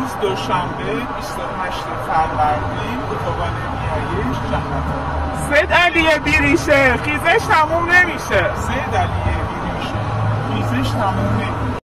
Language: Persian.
امروز دوشنبه 28 فروردین اتوبان نیایش جنت. سید علی بیریشه خیزش تموم نمیشه. سید علی بیریشه خیزش تموم نمیشه.